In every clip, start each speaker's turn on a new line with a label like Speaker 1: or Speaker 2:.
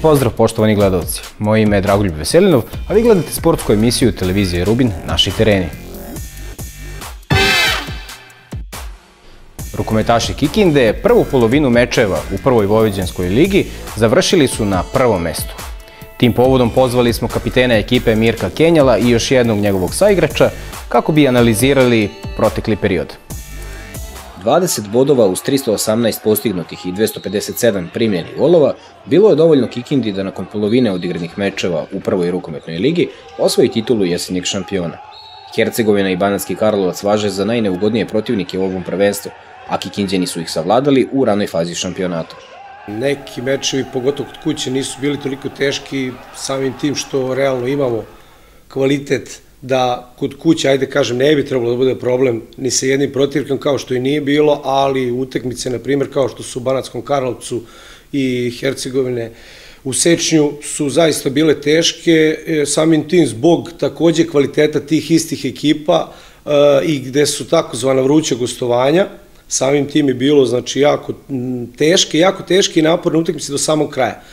Speaker 1: pozdrav poštovani gledalci, moje ime je Dragoljub Veselinov, a vi gledate sportsku emisiju televizije Rubin Naši tereni. Rukometaši Kikinde prvu polovinu mečeva u prvoj Vojvođanskoj ligi završili su na prvom mestu. Tim povodom pozvali smo kapitena ekipe Mirka Kenjala i još jednog njegovog saigrača kako bi analizirali protekli period. 20 bodova uz 318 postignutih i 257 primljenih golova bilo je dovoljno Kikindi da nakon polovine odigranih mečeva u prvoj rukometnoj ligi osvoji titulu jesenjeg šampiona. Hercegovina i Banatski Karlovac važe za najneugodnije protivnike u ovom prvenstvu, a Kikinđani su ih savladali u ranoj fazi šampionata.
Speaker 2: Neki mečevi, pogotovo kod kuće, nisu bili toliko teški samim tim što realno imamo kvalitet da kod kuće, ajde kažem, ne bi trebalo da bude problem ni sa jednim protivnikom kao što i nije bilo, ali utakmice, na primjer, kao što su u Banatskom Karlovcu i Hercegovine u Sečnju su zaista bile teške, samim tim zbog takođe kvaliteta tih istih ekipa i gde su takozvana vruća gostovanja. Samim tim je bilo, znači, jako teške i naporne utakmice do samog kraja.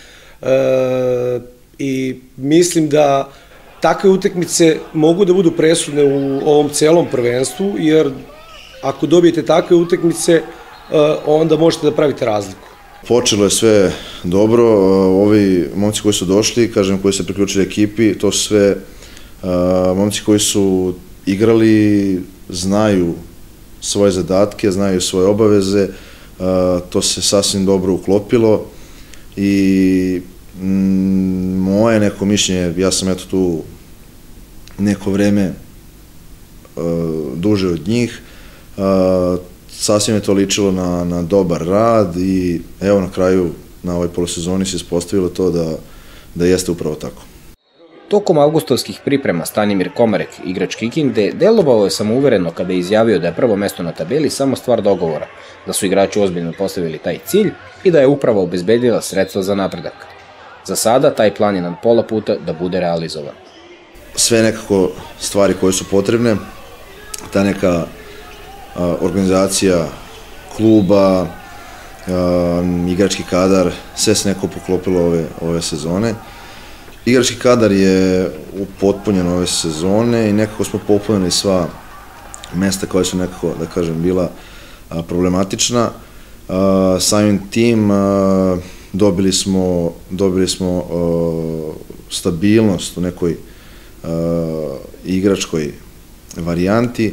Speaker 2: I mislim da takve utakmice mogu da budu presudne u ovom celom prvenstvu, jer ako dobijete takve utakmice, onda možete da pravite razliku.
Speaker 3: Počelo je sve dobro, ovi momci koji su došli, kažem, koji se priključili ekipi, to su sve momci koji su igrali, znaju svoje zadatke, znaju svoje obaveze, to se sasvim dobro uklopilo i moje neko mišljenje, ja sam eto tu neko vreme duže od njih, sasvim je to ličilo na dobar rad i evo na kraju na ovoj polosezoni se ispostavilo to da jeste upravo tako.
Speaker 1: Tokom avgustovskih priprema Stanimir Komarek, igrač Kikinde, delovao je samouvereno kada je izjavio da je prvo mesto na tabeli samo stvar dogovora, da su igrači ozbiljno postavili taj cilj i da je uprava obezbedila sredstva za napredak. Za sada taj plan je na pola puta da bude realizovan.
Speaker 3: Sve nekako stvari koje su potrebne, ta neka organizacija kluba, igrački kadar, sve se nekako poklopilo ove sezone. Igrački kadar je upotpunjen ove sezone i nekako smo popunili sva mesta koja su nekako, da kažem, bila problematična. Samim tim dobili smo stabilnost u nekoj igračkoj varijanti,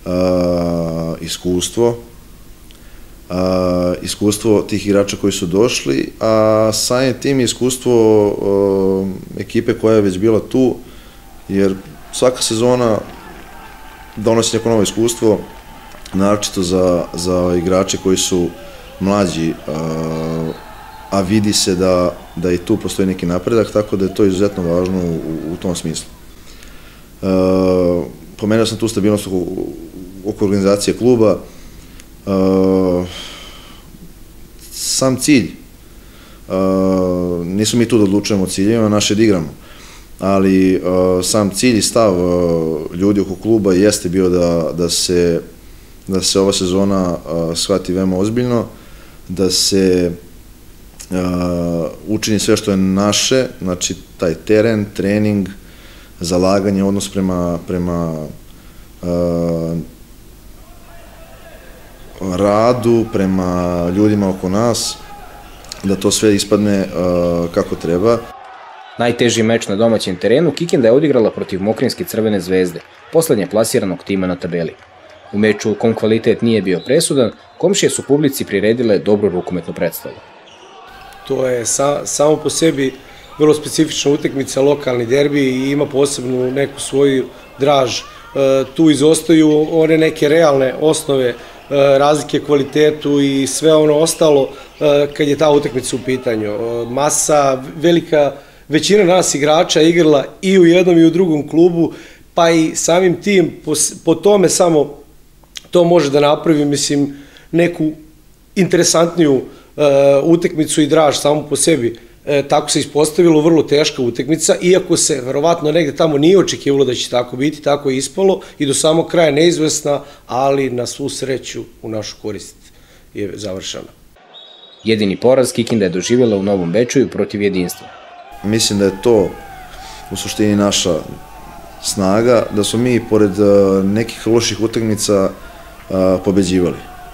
Speaker 3: iskustvo tih igrača koji su došli, a samim tim iskustvo ekipe koja je već bila tu, jer svaka sezona donosi neko novo iskustvo, naročito za igrače koji su mlađi, a vidi se da i tu postoji neki napredak, tako da je to izuzetno važno u tom smislu. Pomenuo sam tu stabilnost oko organizacije kluba. Sam cilj, nismo mi tu da odlučujemo o ciljevima, naše da igramo, ali sam cilj i stav ljudi oko kluba jeste bio da se ova sezona shvati veoma ozbiljno, da se učini sve što je naše, znači taj teren, trening, zalaganje, odnos prema radu, prema ljudima oko nas, da to sve ispadne kako treba.
Speaker 1: Najteži meč na domaćem terenu Kikinda je odigrala protiv Mokrinske Crvene zvezde, poslednje plasiranog tima na tabeli. U meču u kom kvalitet nije bio presudan, komšije su publici priredile dobru rukometnu predstavu.
Speaker 2: To je samo po sebi vrlo specifična utakmica, lokalni derbi i ima posebnu neku svoju draž. Tu izostaju one neke realne osnove, razlike kvalitetu i sve ono ostalo kad je ta utakmica u pitanju. Velika većina nas igrača igrala i u jednom i u drugom klubu, pa i samim tim po tome samo to može da napravi, mislim, neku interesantniju utakmicu i draž samo po sebi. Tako se ispostavilo, vrlo teška utakmica, iako se verovatno negde tamo nije očekivalo da će tako biti, tako je ispalo i do samog kraja neizvesna, ali na svu sreću u našu korist je završena.
Speaker 1: Jedini poraz Kikinda je doživjela u Novom Bečeju protiv Jedinstva.
Speaker 3: mislim da je to u suštini naša snaga, da smo mi pored nekih loših utakmica pobeđivali.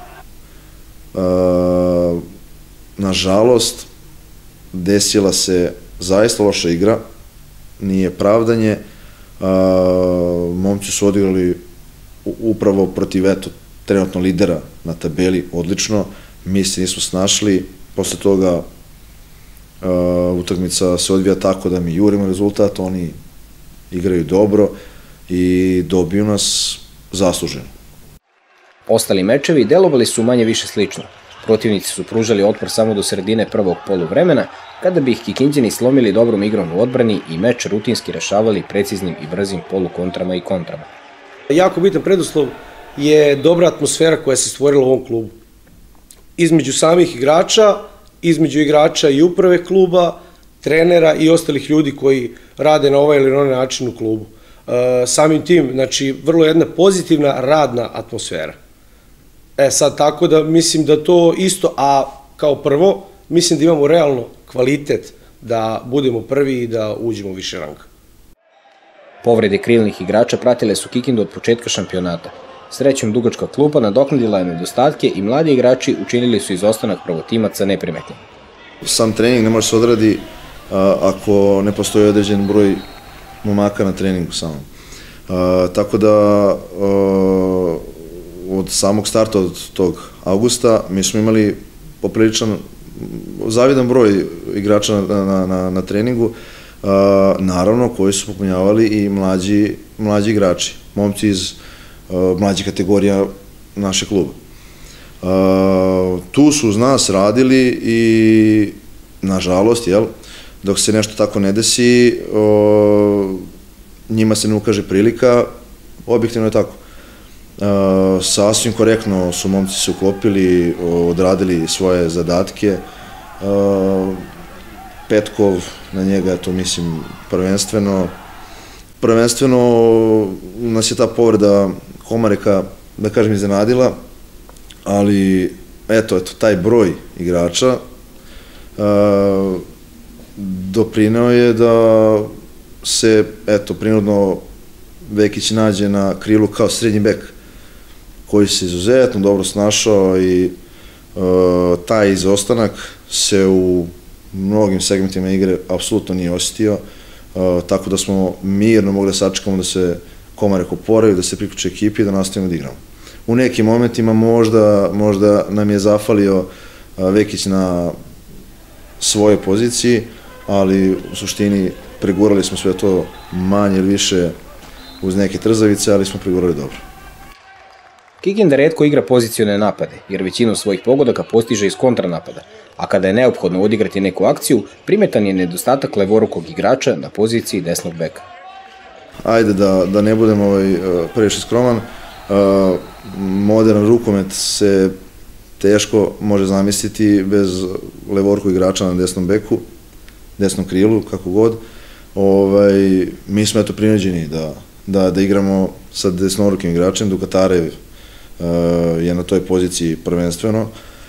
Speaker 3: Nažalost, desila se zaista loša igra, nije pravdanje, momci su odigrali upravo protiv trenutno lidera na tabeli odlično, mi se nismo snašli, posle toga utakmica se odvija tako da mi jurimo rezultat, oni igraju dobro i dobiju nas zasluženo.
Speaker 1: Ostali mečevi delovali su manje više slično. Protivnici su pružali otpor samo do sredine prvog poluvremena, kada bi ih Kikinđani slomili dobrom igrom u odbrani i meč rutinski rešavali preciznim i brzim polukontrama i kontrama.
Speaker 2: Jako bitan preduslov je dobra atmosfera koja se stvorila u ovom klubu. Između samih igrača, između igrača i uprave kluba, trenera i ostalih ljudi koji rade na ovaj ili na onaj način u klubu. Samim tim, znači, vrlo jedna pozitivna radna atmosfera. Sad, tako da mislim da to isto, a kao prvo, mislim da imamo realno kvalitet da budemo prvi i da uđemo u više ranga.
Speaker 1: Povrede krilnih igrača pratile su Kikindu od početka šampionata. Srećom, dugačka klupa nadoknadila je nedostatke i mladi igrači učinili su izostanak prvotimaca neprimetnim.
Speaker 3: Sam trening ne može se odradi ako ne postoji određen broj momaka na treningu samom. Tako da od samog starta od tog avgusta mi smo imali popriličan zavidan broj igrača na treningu, naravno koji su popunjavali i mlađi igrači, momci iz mlađih kategorija našeg kluba. Tu su uz nas radili i nažalost, dok se nešto tako ne desi, njima se ne ukaže prilika, objektivno je tako. Sasvim korektno su momci se uklopili, odradili svoje zadatke. Petkov, na njega je to, mislim, prvenstveno nas je ta povreda Komareka, da kažem, iznenadila, ali eto, taj broj igrača doprineo je da se, eto, prinudno Vekić nađe na krilu kao srednji bek, koji se izuzetno dobro snašao i taj izostanak se u mnogim segmentima igre apsolutno nije osetio, tako da smo mirno mogli da sačekamo da se Komarek oporavi, da se priključi ekipi i da nastavimo da igramo. U nekim momentima možda nam je zafalio Vekić na svojoj poziciji, ali u suštini pregurali smo sve to manje ili više uz neke trzavice, ali smo pregurali dobro.
Speaker 1: Kikinda retko igra pozicione napade, jer većinu svojih pogodaka postiže iz kontranapada, a kada je neophodno odigrati neku akciju, primetan je nedostatak levorukog igrača na poziciji desnog beka.
Speaker 3: Ajde da ne budem previše skroman, modern rukomet se teško može zamisliti bez levorukog igrača na desnom beku, desnom krilu, kako god. Mi smo prinuđeni da igramo sa desnorukim igračem, Dukatarev je na toj poziciji prvenstveno.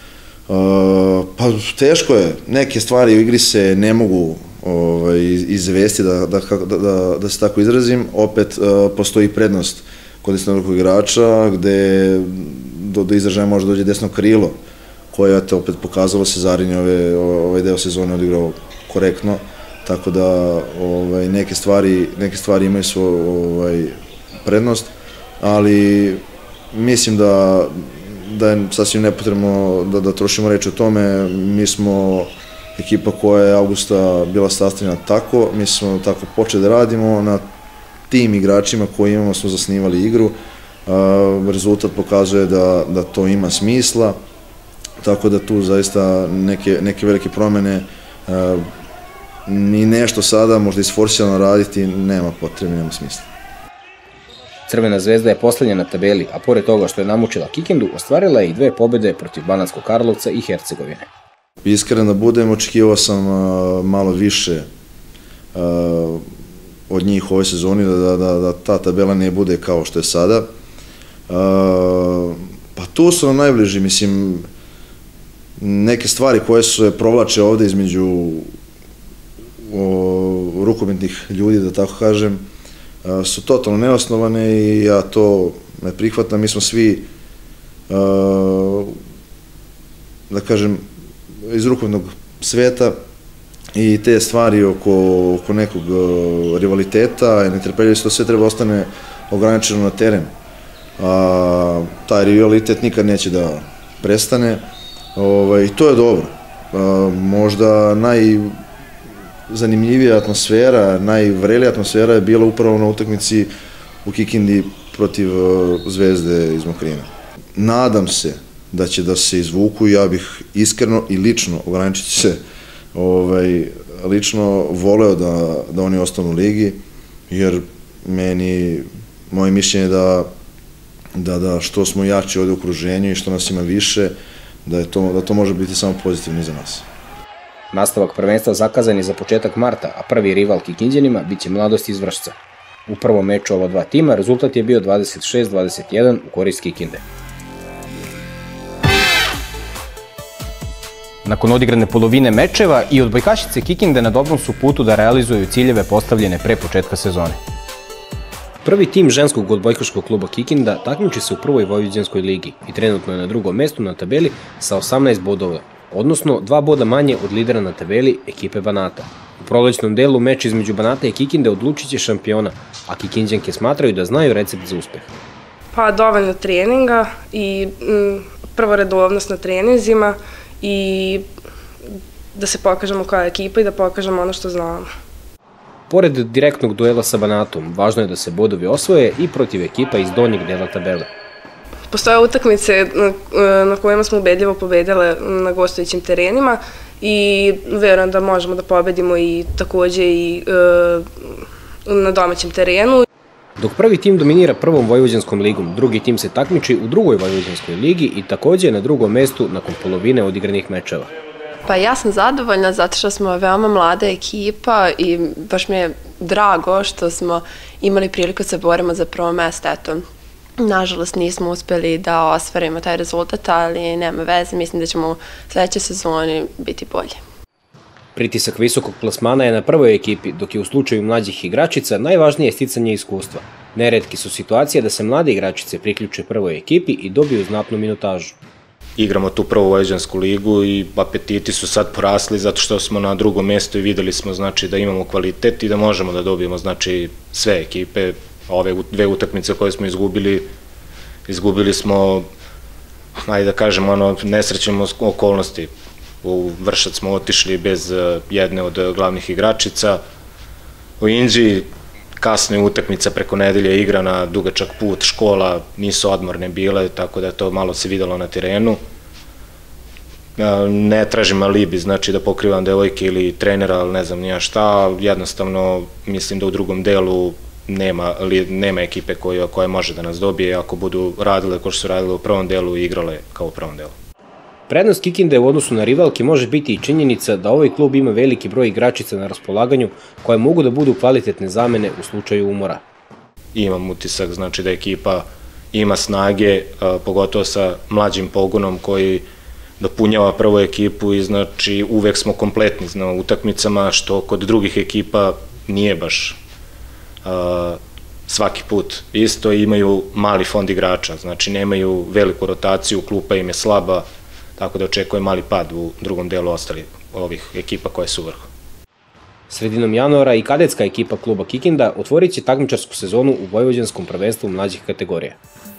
Speaker 3: Pa teško je, neke stvari u igri se ne mogu izvesti, da se tako izrazim, opet postoji prednost kod desnorukog igrača, gde do izražaja može dođe desno krilo, koje je opet pokazalo se Zarin ovaj deo sezone odigrao korektno, tako da neke stvari imaju svoju prednost, ali mislim da je sasvim nepotrebno da trošimo reč o tome. Mi smo ekipa koja je avgusta bila sastavljena tako, mi smo tako počeli da radimo, na tim igračima koji imamo smo zasnivali igru, rezultat pokazuje da to ima smisla, tako da tu zaista neke velike promene ni nešto sada možda isforsirano raditi nema potrebe, nema smisla.
Speaker 1: Crvena zvezda je poslednja na tabeli, a pored toga što je namučila Kikindu, ostvarila je i 2 pobede protiv Banatskog Karlovca i Hercegovine.
Speaker 3: Iskren da budem, očekivao sam malo više od njih u ovoj sezoni, da ta tabela ne bude kao što je sada. Pa tu su nam najbliži, mislim, neke stvari koje se provlače ovde između rukometnih ljudi, da tako kažem, su totalno neosnovane i ja to ne prihvatam. Mi smo svi, da kažem, iz rukometnog sveta i te stvari oko nekog rivaliteta i netrpeljivosti, to sve treba ostane ograničeno na teren. Taj rivalitet nikad neće da prestane i to je dobro. Možda najzanimljivija atmosfera, najvrelija atmosfera je bila upravo na utakmici u Kikindi protiv Zvezde iz Mokrina. Nadam se da će da se izvuku, ja bih iskreno i lično, ograničit se, lično voleo da oni ostanu u ligi, jer moje mišljenje je da što smo jači ovde u okruženju i što nas ima više, da to može biti samo pozitivno za nas.
Speaker 1: Nastavak prvenstva zakazan je za početak marta, a prvi rival Kikindjanima biće Mladost iz Vršca. U prvom meču ova dva tima rezultat je bio 26-21 u korist Kikinde. Nakon odigrane polovine mečeva i odbojkašice Kikinde na dobrom su putu da realizuju ciljeve postavljene pre početka sezone. Prvi tim ženskog odbojkaškog kluba Kikinda takmiči se u prvoj vojvođanskoj ligi i trenutno je na drugom mestu na tabeli sa 18 bodova, odnosno 2 boda manje od lidera na tabeli ekipe Banata. U prolećnom delu meč između Banata i Kikinde odlučit će šampiona, a Kikindjanke smatraju da znaju recept za uspeh.
Speaker 4: Pa dovoljno treninga i prvo redovnost na treninzima i da se pokažemo kao ekipa i da pokažemo ono što znamo.
Speaker 1: Pored direktnog duela sa Banatom, važno je da se bodovi osvoje i protiv ekipa iz donjeg dela tabele.
Speaker 4: Postoje utakmice na kojima smo ubedljivo pobedile na gostujućim terenima i verujem da možemo da pobedimo i takođe i na domaćem terenu.
Speaker 1: Dok prvi tim dominira prvom vojvođanskom ligom, drugi tim se takmiči u drugoj vojvođanskoj ligi i takođe je na drugom mestu nakon polovine odigranih mečeva.
Speaker 5: Pa ja sam zadovoljna zato što smo veoma mlada ekipa i baš mi je drago što smo imali priliku da se borimo za prvo mesto. Eto, nažalost nismo uspeli da ostvarimo taj rezultat, ali nema veze, mislim da ćemo u sledećoj sezoni biti bolji.
Speaker 1: Pritisak visokog plasmana je na prvoj ekipi, dok je u slučaju mlađih igračica najvažnije sticanje iskustva. Neretki su situacije da se mlade igračice priključe prvoj ekipi i dobiju znatnu minutažu.
Speaker 6: Igramo tu prvu vojvođansku ligu i apetiti su sad porasli zato što smo na drugom mjestu i videli smo da imamo kvalitet i da možemo da dobijemo sve ekipe. Ove dve utakmice koje smo izgubili smo, ajde da kažemo, nesrećem okolnosti. U Vršac smo otišli bez jedne od glavnih igračica. U Inđiji kasno je utakmica preko nedelje igrana, dugačak put, škola, nisu odmorne bile, tako da je to malo se videlo na terenu. Ne tražim alibi, znači da pokrivam devojke ili trenera, ali ne znam nija šta, jednostavno mislim da u drugom delu nema ekipe koja može da nas dobije ako budu radile kao što su radile u prvom delu i igrale kao u prvom delu.
Speaker 1: Prednost Kikinde u odnosu na rivalke može biti i činjenica da ovaj klub ima veliki broj igračica na raspolaganju koje mogu da budu kvalitetne zamene u slučaju umora.
Speaker 6: Imam utisak da ekipa ima snage, pogotovo sa mlađim pogonom koji dopunjava prvu ekipu i uvek smo kompletni na utakmicama, što kod drugih ekipa nije baš svaki put isto. Imaju mali fond igrača, znači nemaju veliku rotaciju, klupa im je slaba, tako da očekuje mali pad u drugom delu ostalih ovih ekipa koje su u vrhu.
Speaker 1: Sredinom januara i kadetska ekipa kluba Kikinda otvorit će takmičarsku sezonu u vojvođanskom prvenstvu mlađih kategorija.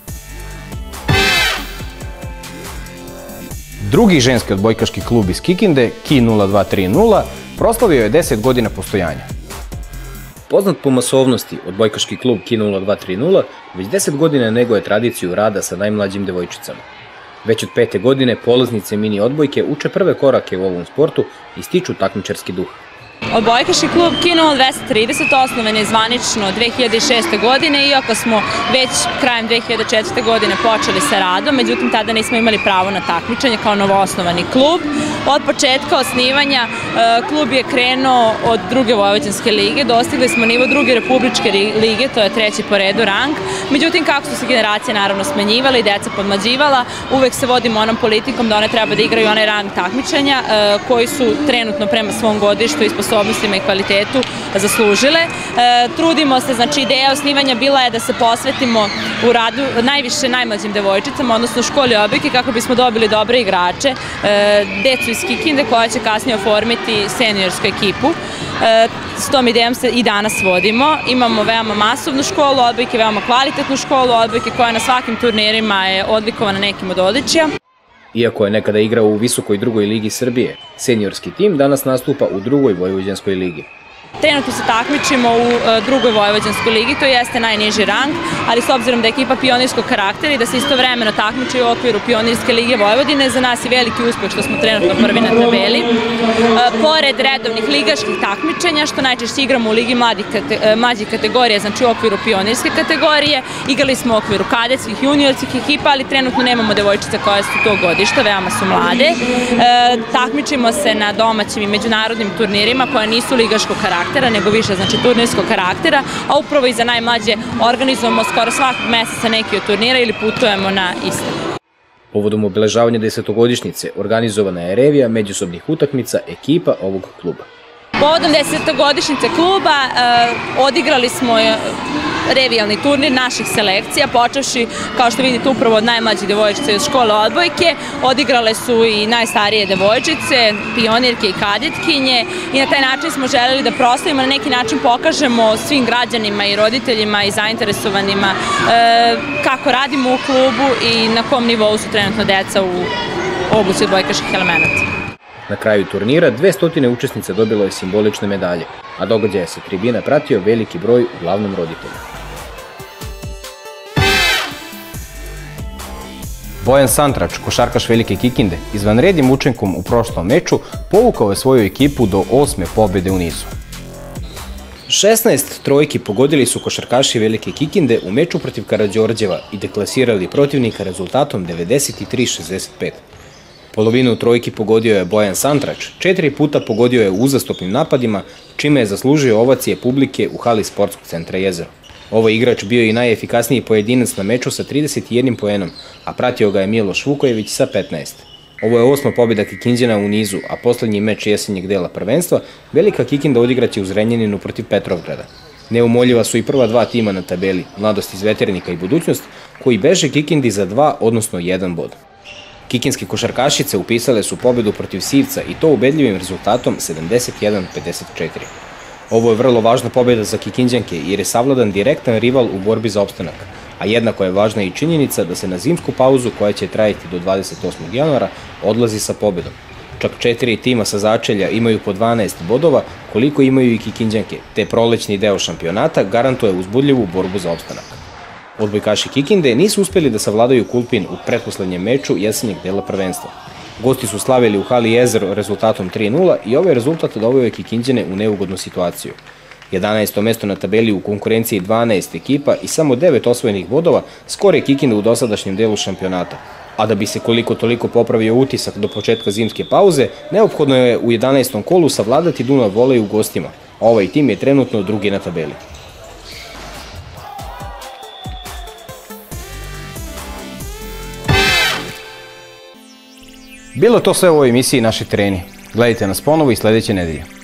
Speaker 1: Drugi ženski odbojkaški klub iz Kikinde, Ki 0230, proslavio je 10 godina postojanja. Poznat po masovnosti, odbojkaški klub Ki 0230 već 10 godina neguje tradiciju rada sa najmlađim devojčicama. Već od 5. godine polaznice mini odbojke uče prve korake u ovom sportu i stiču takmičarski duh.
Speaker 7: Odbojkaški klub Ki 0230 osnovan je zvanično 2006. godine, iako smo već krajem 2004. godine počeli sa radom, međutim tada nismo imali pravo na takmičenje kao novoosnovani klub. Od početka osnivanja klub je krenuo od druge vojvođanske lige, dostigli smo nivo druge republičke lige, to je 3. po redu rang, međutim kako su se generacije naravno smenjivale i deca podmlađivala, uvek se vodimo onom politikom da one treba da igraju onaj rang takmičenja koji su trenutno prema svom godištu i sposobnosti sposobnostima i kvalitetu zaslužile. Trudimo se, znači ideja osnivanja bila je da se posvetimo u radu najviše najmlađim devojčicama, odnosno školi Obojke, kako bismo dobili dobre igrače, decu iz Kikinde koja će kasnije oformiti seniorsku ekipu. S tom idejom se i danas vodimo. Imamo veoma masovnu školu Odbojke, veoma kvalitetnu školu Odbojke koja na svakim turnirima je odlikovana nekim od odličija.
Speaker 1: Iako je nekada igrao u visokoj drugoj ligi Srbije, seniorski tim danas nastupa u drugoj vojvođanskoj ligi.
Speaker 7: Trenutno se takmičimo u drugoj vojvođanskoj ligi, to jeste najniži rang, ali s obzirom da je ekipa pionirskog karaktera i da se istovremeno takmiči u okviru Pionirske lige Vojvodine, za nas je veliki uspeh što smo trenutno prvi na tabeli. Pored redovnih ligaških takmičenja, što najčešće igramo u ligi mlađih kategorija, znači u okviru Pionirske kategorije, igrali smo u okviru kadetskih, juniorskih ekipa, ali trenutno nemamo devojčice koje su tog godišta, veoma su mlade. Takmičimo se na domaćim i međunarodnim turnirima koja nisu ligaškog karaktera, nego više, znači turnirskog karaktera, a upravo i za najmlađe organizujemo skoro svakog meseca neki od turnira ili putujemo na iste.
Speaker 1: Povodom obeležavanja 10-godišnjice organizovana je revija međusobnih utakmica ekipa ovog kluba.
Speaker 7: Povodom 10-godišnjice kluba odigrali smo revijalni turnir naših selekcija, počevši, kao što vidite, upravo od najmlađih devojčica iz škole Odbojke. Odigrale su i najstarije devojčice, pionirke i kadetkinje i na taj način smo želeli da proslavimo, na neki način pokažemo svim građanima i roditeljima i zainteresovanima kako radimo u klubu i na kom nivou su trenutno deca u obuci odbojkaških elemenata.
Speaker 1: Na kraju turnira 200 učesnica dobilo je simbolične medalje, a događaje sa tribina pratio veliki broj uglavnom roditelja. Bojan Santrač, košarkaš Velike Kikinde, izvanrednim učinkom u prošlom meču povukao je svoju ekipu do 8. pobjede u nizu. 16 trojki pogodili su košarkaši Velike Kikinde u meču protiv Karađorđeva i deklasirali protivnika rezultatom 93-65. Polovinu trojki pogodio je Bojan Santrač, 4 puta pogodio je u uzastopnim napadima, čime je zaslužio ovacije publike u hali Sportskog centra Jezero. Ovo igrač bio i najefikasniji pojedinac na meču sa 31 poenom, a pratio ga je Miloš Vukojević sa 15. Ovo je 8. pobjeda Kikinđana u nizu, a poslednji meč jesenjeg dela prvenstva Velika Kikinda odigraće u Zrenjaninu protiv Petrovgrada. Neumoljiva su i prva dva tima na tabeli, Mladost iz Veternika i Budućnost, koji beže Kikindi za 2, odnosno 1 bod. Kikinske košarkašice upisale su pobjedu protiv Sivca i to ubedljivim rezultatom 71-54. Ovo je vrlo važna pobjeda za Kikinđanke jer je savladan direktan rival u borbi za opstanak, a jednako je važna i činjenica da se na zimsku pauzu koja će trajati do 28. januara odlazi sa pobjedom. Čak 4 tima sa začelja imaju po 12 bodova koliko imaju i Kikinđanke, te prolećni deo šampionata garantuje uzbudljivu borbu za opstanak. Odbojkaši Kikinde nisu uspjeli da savladaju Kulpin u pretposlednjem meču jesenjeg dela prvenstva. Gosti su slavili u hali Jezero rezultatom 3-0 i ovaj rezultat doveo je Kikinđane u neugodnu situaciju. 11. mesto na tabeli u konkurenciji 12 ekipa i samo 9 osvojenih bodova skore Kikinde u dosadašnjem delu šampionata. A da bi se koliko toliko popravio utisak do početka zimske pauze, neophodno je u 11. kolu savladati Dunav volej u gostima. Ovaj tim je trenutno drugi na tabeli. Bilo to sve u ovoj emisiji Naši tereni. Gledajte nas ponovo i sledeće nedelje.